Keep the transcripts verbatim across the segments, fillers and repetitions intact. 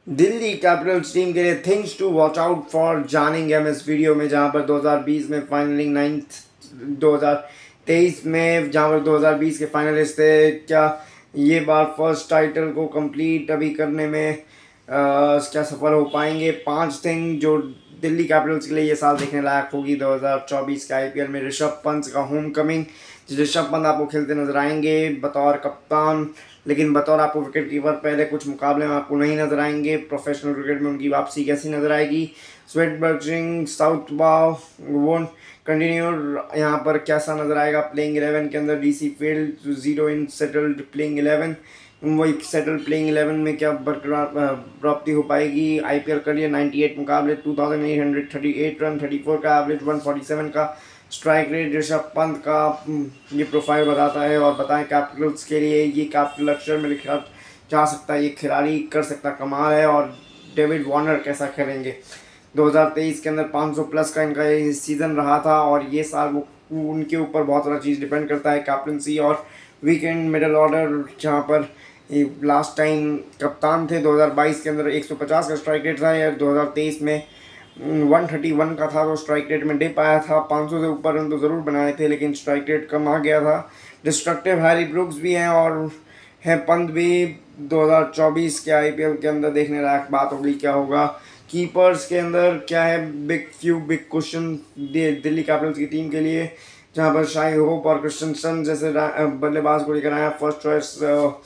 Delhi Capitals team के लिए things to watch out for जानेंगे हम इस वीडियो में, जहां पर दो हज़ार बीस में फाइनलिंग नाइन्थ, दो हज़ार तेईस में जहां पर दो हज़ार बीस के फाइनलिस्ट थे, क्या ये बार फर्स्ट टाइटल को कंप्लीट अभी करने में आ, क्या सफल हो पाएंगे। पांच थिंग जो दिल्ली कैपिटल्स के लिए ये साल देखने लायक होगी दो हज़ार चौबीस के आईपीएल में। ऋषभ पंत का होम कमिंग, ऋषभ पंत आपको खेलते नजर आएंगे बतौर कप्तान, लेकिन बतौर आपको विकेट कीपर पहले कुछ मुकाबले में आपको नहीं नजर आएंगे। प्रोफेशनल क्रिकेट में उनकी वापसी कैसी नजर आएगी। स्वेटबर्ग सिंह साउथ बाव वोन कंटिन्यू, यहाँ पर कैसा नजर आएगा प्लेइंग इलेवन के अंदर। DC field zero in settled playing eleven, वही सेटल प्लेइंग इलेवन में क्या बरकरार प्राप्ति हो पाएगी। आईपीएल करियर अट्ठानवे मुकाबले, two thousand eight hundred thirty eight run, चौंतीस का एवरेज, एक सौ सैंतालीस का स्ट्राइक रेट ऋषभ पंत का ये प्रोफाइल बताता है। और बताएं कैपिटल्स के लिए ये कैपिटल अक्षर में लिखा जा सकता है, ये खिलाड़ी कर सकता कमाल है। और डेविड वार्नर कैसा खेलेंगे। दो हज़ार तेईस के अंदर पाँच सौ प्लस का इनका ये सीज़न रहा था, और ये साल वो उनके ऊपर बहुत सारा चीज़ डिपेंड करता है, कैप्टनसी और वीकेंड मिडल ऑर्डर, जहाँ पर लास्ट टाइम कप्तान थे। दो हज़ार बाईस के अंदर एक सौ पचास का स्ट्राइक रेट था, या दो हज़ार तेईस में एक सौ इकतीस का था, तो स्ट्राइक रेट में डिप आया था। पाँच सौ से ऊपर रन तो ज़रूर बनाए थे, लेकिन स्ट्राइक रेट कम आ गया था। डिस्ट्रक्टिव हैरी ब्रुक्स भी हैं और है पंत भी। दो हज़ार चौबीस के आईपीएल के अंदर देखने लायक बात होगी क्या होगा। कीपर्स के अंदर क्या है, big few big question Delhi capitals की टीम के लिए, जहां पर शाही होप और क्रिस्टनसन जैसे बल्लेबाज को लेकर आया फर्स्ट चॉइस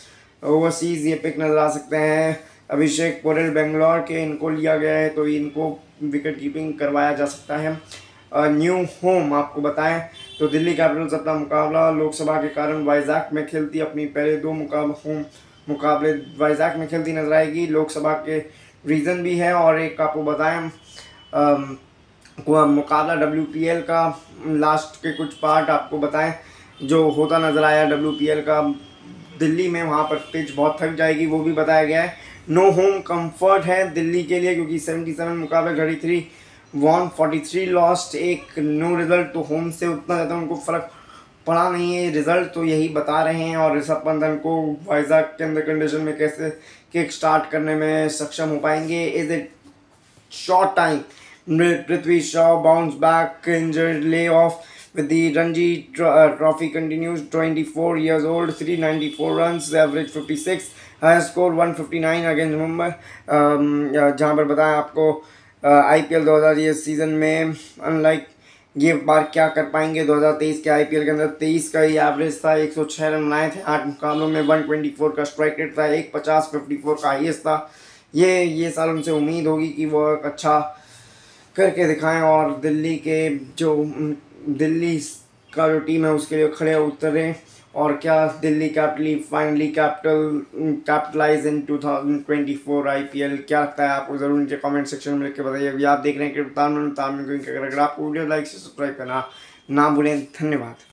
ओवरसीज ये पिक नजर आ सकते हैं। अभिषेक पोरेल बेंगलोर के, इनको लिया गया है, तो इनको विकेट कीपिंग करवाया जा सकता है। न्यू होम आपको बताएं तो दिल्ली कैपिटल्स अपना मुकाबला लोकसभा के कारण वाइजैक में खेलती, अपनी पहले दो मुकाबले होम मुकाबले वाइजैक में खेलती नजर आएगी। लोकसभा के रीज़न भी है, और एक आपको बताएं मुकाबला डब्ल्यूपीएल का लास्ट के कुछ पार्ट आपको बताएं जो होता नजर आया डब्ल्यूपीएल का दिल्ली में, वहाँ पर पिच बहुत थक जाएगी, वो भी बताया गया है। नो होम कंफर्ट है दिल्ली के लिए, क्योंकि सतहत्तर मुकाबले घड़ी three one forty three lost, एक नो रिजल्ट, तो होम से उतना ज़्यादा उनको फ़र्क पड़ा नहीं है। रिजल्ट तो यही बता रहे हैं। और ऋषभ पंत को वाइजैक के अंदर कंडीशन में कैसे किक स्टार्ट करने में सक्षम हो पाएंगे। Is it short time, Prithvi Shaw bounce back injured lay off with the Ranji uh, Trophy continues. twenty-four years old, three hundred ninety-four runs, average fifty-six, highest score one fifty-nine against Mumbai। um, जहाँ पर बताएं आपको IPL दो हज़ार ये season में unlike ये बार क्या कर पाएंगे। दो हज़ार तेईस के आईपीएल के अंदर तेईस का ही एवरेज था, एक सौ छह रन बनाए थे आठ मुकाबलों में, एक सौ चौबीस का स्ट्राइक रेट था, एक पचास चौवन का हाईएस्ट था। ये ये साल उनसे उम्मीद होगी कि वो अच्छा करके दिखाएं, और दिल्ली के जो दिल्ली का जो टीम है उसके लिए खड़े उतरे। और क्या Delhi capitally finally capital capitalize in two thousand twenty four IPL, क्या लगता है आपको ज़रूर नीचे कमेंट सेक्शन में लिख के बताइए। अभी आप देख रहे हैं कि अगर आपको वीडियो लाइक से सब्सक्राइब करना ना भूलें। धन्यवाद।